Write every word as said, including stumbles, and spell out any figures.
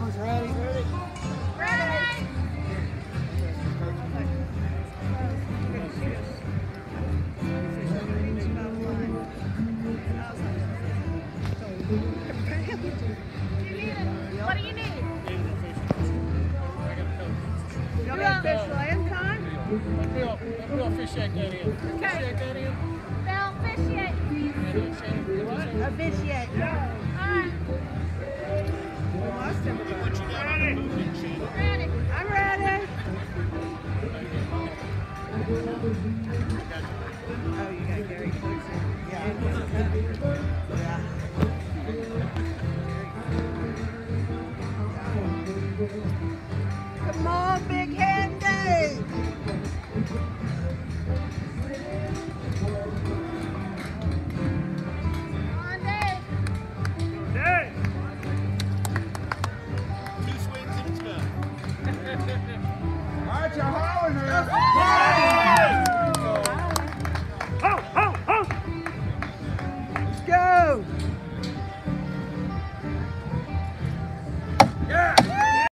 Mama's ready. Ready. Ready. What do you need? You got fish land time? Bill, Bill, fish shake that in. Fish shake that in. Bill, fish yet. A fish yet. Alright. Ready. Ready. I'm ready. Oh, you got Gary closer. Yeah. Yeah. Come on, big handy. Come on, Dave. Dave. Two swings and it's done. All right, you're hauling her. Ho, ho, ho. Let's go.